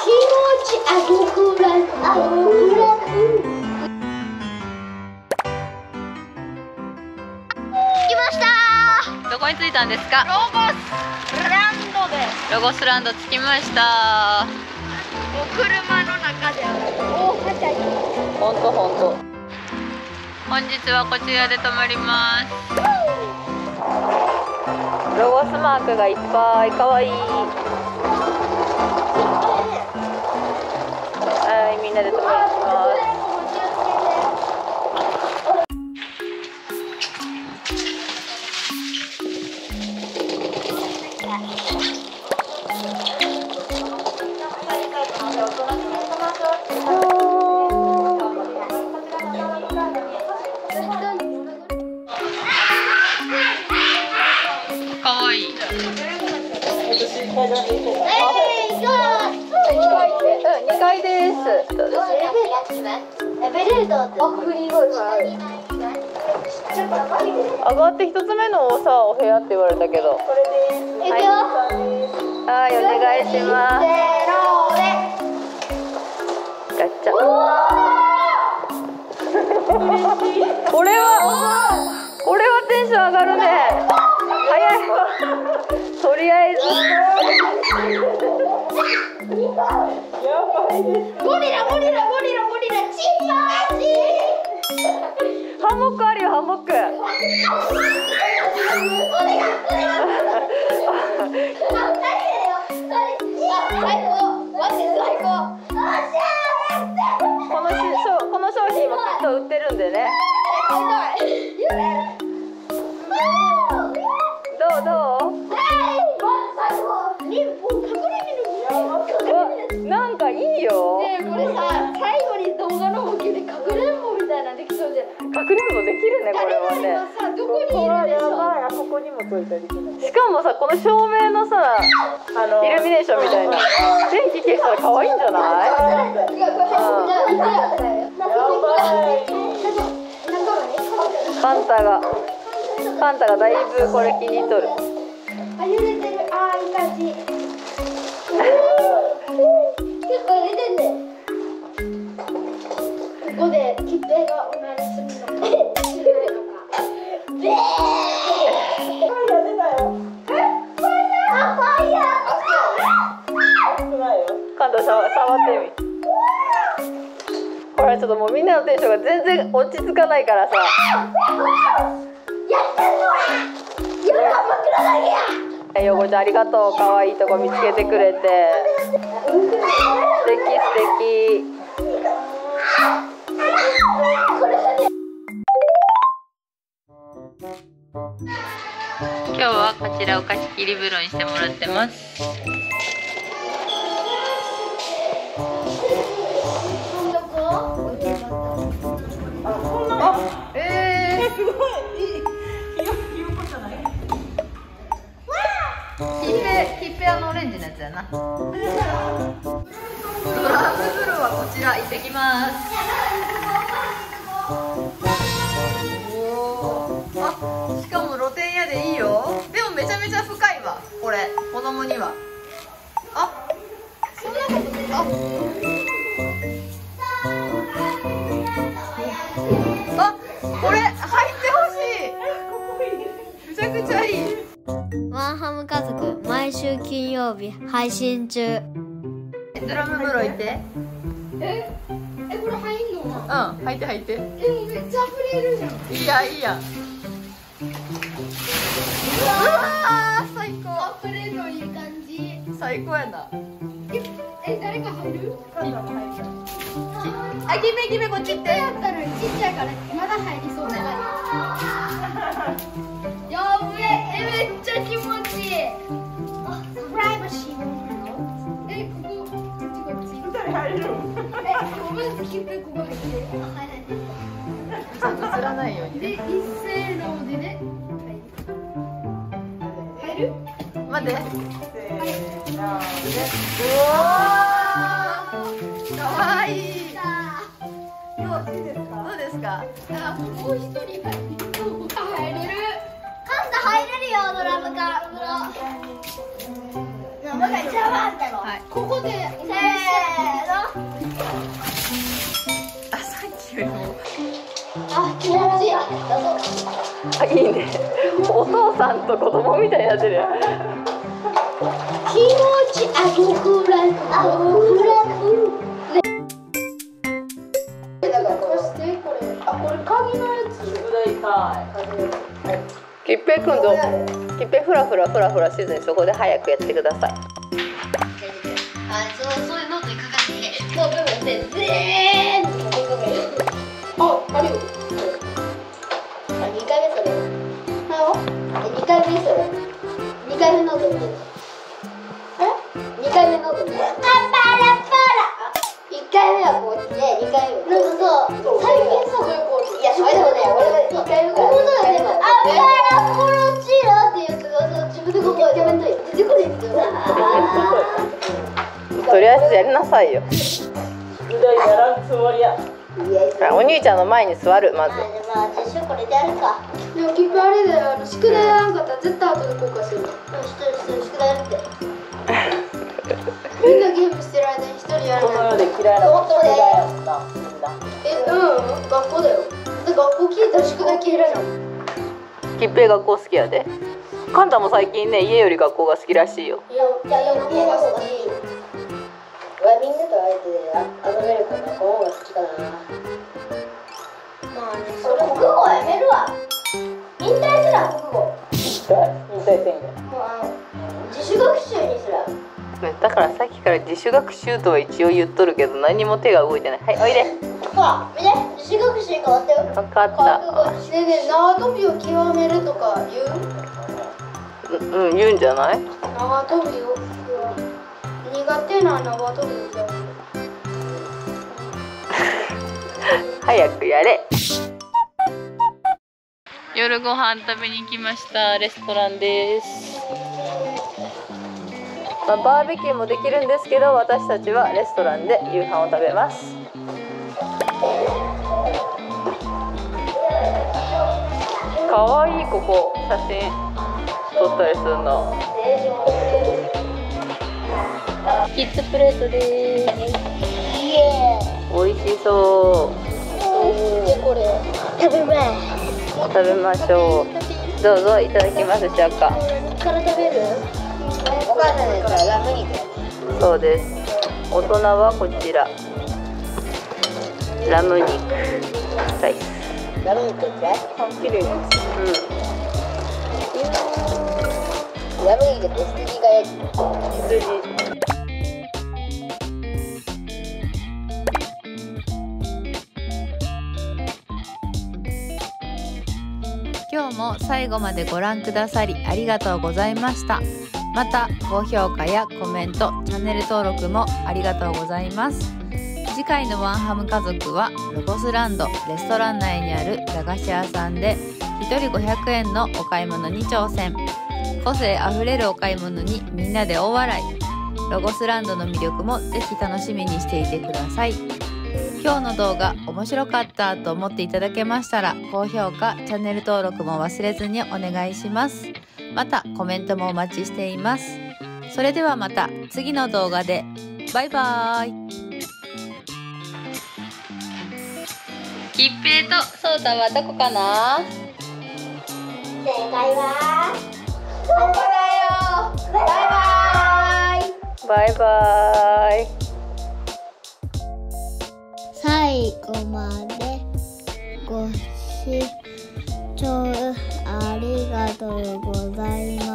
ちあごくらく。着きました。 どこに着いたんですか？ ロゴスランドです。 ロゴスランド着きました。 もう車の中で大はしゃぎ。 ほんとほんと。本日はこちらで泊まります。ロゴスマークがいっぱい、かわいい。はい、みんなで泊まります。かわいい。2階です。上がって1つ目のさ、お部屋って言われたけど。はい、お願いします。ガチャ。これはテンション上がるね。早い。とりあえず。 ゴリラチンパンジー。 ハンモックあるよ、ハンモック。この商品もきっと売ってるんでね。どう？なんかいいよ。 ねえ、これさ、最後に動画の方でかくれんぼみたいなできそうじゃない？ かくれんぼできるね、これはね。 さ、どこにいるでしょう？ あそこにもついたりできない。 しかもさ、この照明のさ、イルミネーションみたいな電気消したら可愛いんじゃない？パンタがだいぶこれ気に入っとる。 あ、揺れてる。あ、いい感じ。結構揺れてんね。ここで切手がおなりするのかしないのか。でー。 カンタ触ってみ。ほら、ちょっともうみんなのテンションが全然落ち着かないからさ。ヨゴちゃんありがとう。可愛いとこ見つけてくれて。素敵素敵。今日はこちらを貸し切り風呂にしてもらってます。 すごい。 ヒッペオレンジのやつやな。ドラム風呂はこちら行ってきます。あ、しかも露天屋でいいよ。でもめちゃめちゃ深いわ、これ子供には。あ、これ入ってほしい。めちゃくちゃいい。 ワンハム家族毎週金曜日配信中。 ドラム風呂行って。 これ入んの？ うん、入って。 めっちゃ溢れるじゃん。 いいやん。うわー、最高。 溢れるのいい感じ。 最高やな。 誰か入る？ あ、決めこっち行って。 やったのにちっちゃいからまだ入りそうな感じ。やべえ、めっちゃ気持ちいい。プライバシーもあるの？こっち。 二人入れる。 まずキッペここ入って。 映らないようにで、 ね。 一斉のでね。入る？ 待って。うわー、かわいい。どうですか？ もう一人入れる。カンタ入れるよ、ドラムから風呂。なんか一番あったの。 はい。 ここでせーあ、いいね。お父さんと子供みたいになってるやん。 気持ちあごくらくだから貸してこれ。あ、これ鍵のやつ。 宿題か。 きっぺいくんときっぺいフラフラせずにそこで早くやってください。 あ、そういうノートに書かせて、もう部分で全部あ、あるよ。あ、2回目それ。2回目それ。2回目ノート見てる。2回目ノート見てる。パラ1回目はこっちで、2回目なんかさ、最近さ、いや、それでもね、俺が2回目からここだよね、パラポロチラっていうやつがさ、自分でここやめんといて出てこないんだよ。 とりあえずやりなさいよ。 宿題やらんつもりや。 お兄ちゃんの前に座る、まず。 まあ、実習これでやるか。でも、結局あれだよ、宿題やらんかったら絶対後で後悔する。宿題やるって。みんなゲームしてる間に一人やるこの世で嫌いな宿題やったみんな。 学校だよ。学校聞いたら宿題嫌いなの。 きっぺい学校好きやで。カンタも最近ね、家より学校が好きらしいよ。 いや、学校が好き。みんなとあえて遊べるから学校が好きかな。まあね、それ国語はやめるわ。引退すら国語。 引退宣言。 もう自主学習にすら。 だからさっきから自主学習とは一応言っとるけど、何も手が動いてない。はい、おいで。 ほら、見て、自主学習に変わったよ。 分かった。 ねえねえ、縄跳びを極めるとか言う？ うん、言うんじゃない？ 縄跳びを苦手な縄跳びを極める。 早くやれ。夜ご飯食べに来ました。レストランです。バーベキューもできるんですけど、私たちはレストランで夕飯を食べます。かわいい、ここ写真撮ったりするの。キッズプレートです。美味しそう。 これ食べます。 食べましょう。どうぞいただきますでしょうか。 から食べる？お母さんのやつはラム肉。 そうです。大人はこちら。ラム肉。ライス。 ラム肉って？ 綺麗です。 ラム肉って羊がやつ。 今日も最後までご覧くださりありがとうございました。また高評価やコメント、チャンネル登録もありがとうございます。次回のワンハム家族はロゴスランドレストラン内にある駄菓子屋さんで1人500円のお買い物に挑戦。個性あふれるお買い物にみんなで大笑い。ロゴスランドの魅力もぜひ楽しみにしていてください。今日の動画面白かったと思っていただけましたら高評価、チャンネル登録も忘れずにお願いします。またコメントもお待ちしています。それではまた次の動画で。バイバーイ。きっぺいとそうたはどこかな？ 正解はここだよ。バイバイ。 バイバーイ。 最後までご視聴ありがとうございま